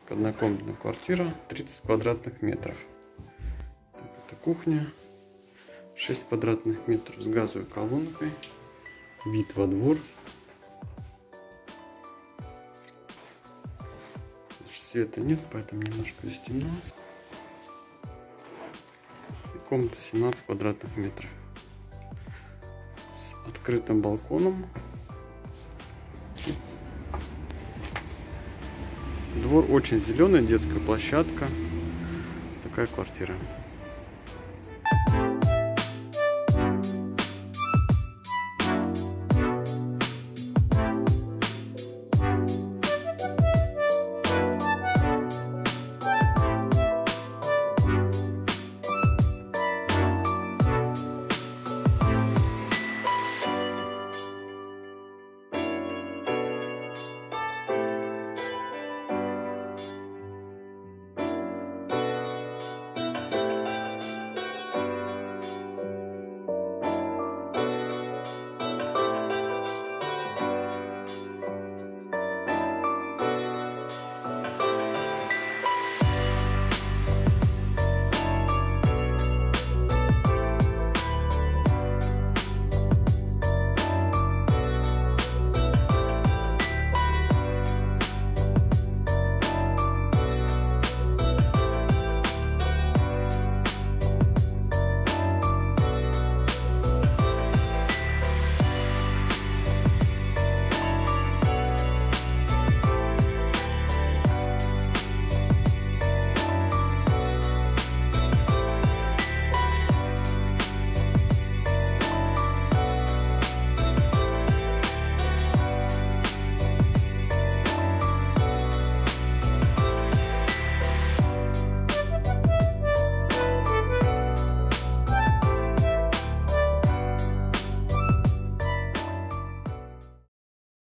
Однокомнатная квартира, 30 квадратных метров. Так, это кухня, 6 квадратных метров с газовой колонкой, вид во двор. Света нет, поэтому немножко здесь темно. И комната 17 квадратных метров с открытым балконом. Двор очень зеленый, детская площадка. Такая квартира.